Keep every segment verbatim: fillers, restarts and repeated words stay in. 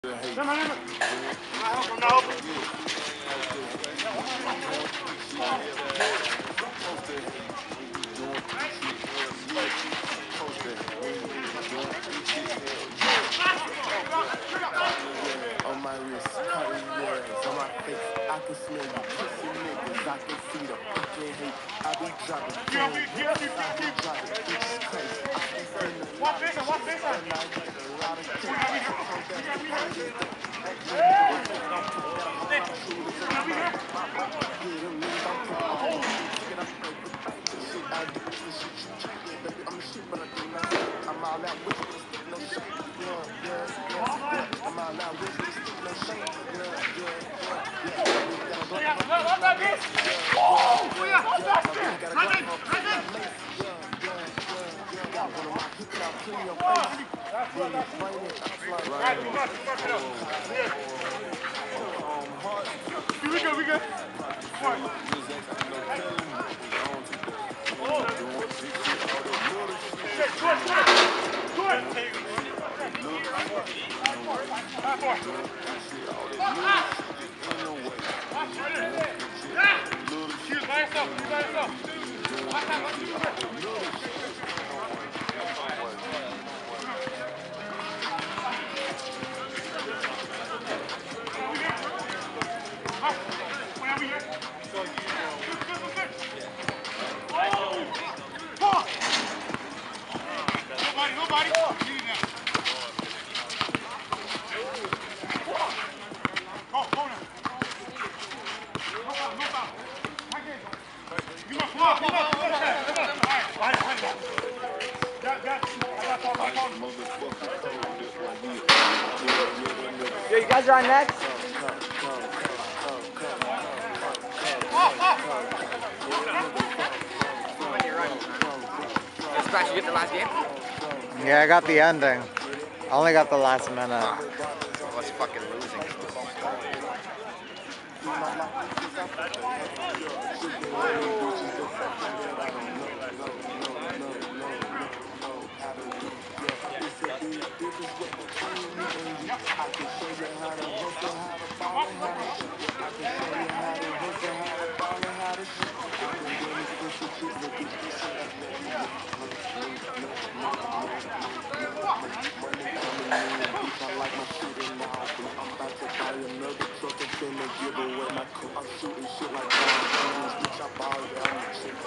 Come on, come on. I'm not helping. On my wrist, Cartiers, on my face, I can smell you pussy niggas, I can see the fucking hate. I be dropping phone hits, I be dropping bitches crazy. I be spending a lot of chicks, and I get a lot of cake. So that's the party. Yeah, them niggas, I'm putting my shit, I do the shit you check it, baby, I'm the shit, but I do not. I'm all out with it, stick no shit. Yeah, yeah, yeah, yeah. I'm all out with it, stick no shit. Yeah, yeah, yeah, yeah. Yeah, what, what that is? Oh, yeah, what's that shit? Come in, come in. Yeah, yeah, yeah, yeah. One of my hits, I'll clean your face. When it's raining, it's like Right, we got it, we got it up. Here. We good, we good. What? Oh. Shit, good, good. Good. Back for it. Watch right there. Yeah. Shoot by yourself, shoot by yourself. Watch that, watch it. Nobody, nobody. Go, go now. No foul, no foul. You must walk, you must walk. All right, all right. Got, got. I got call, Yo, you guys are on next? Scratch, you get the last game? Yeah, I got the ending. I only got the last minute. I was fucking losing. I'm shooting shit like that. Bitch, I ball down.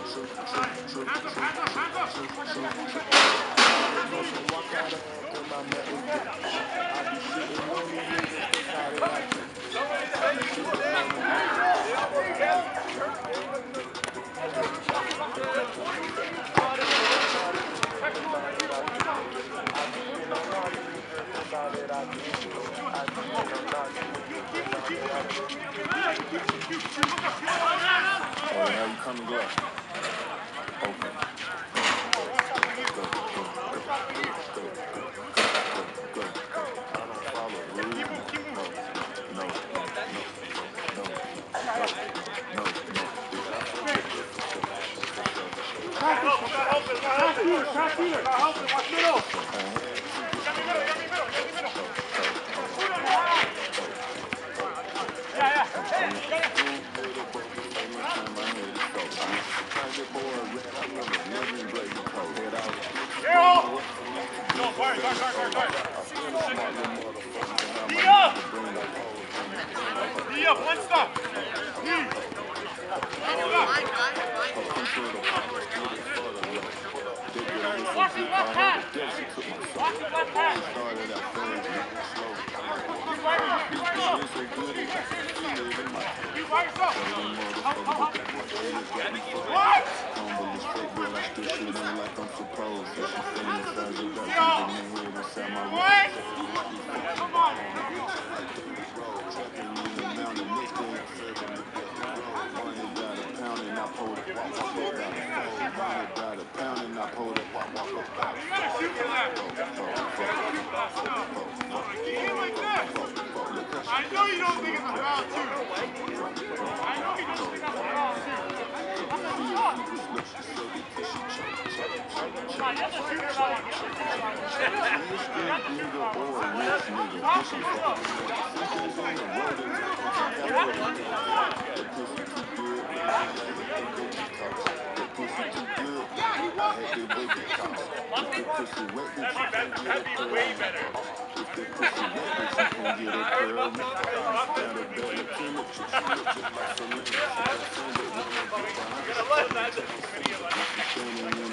Walk out of my metal. I be shooting on these niggas inside of Oh, now you come and go. Open. One stop. Watch his left hand. Watch his left hand. You by yourself. You by yourself. What? What? Come on. I know you don't think it's a foul, too. I know you don't think that's a foul, too. That's a shot. Way better.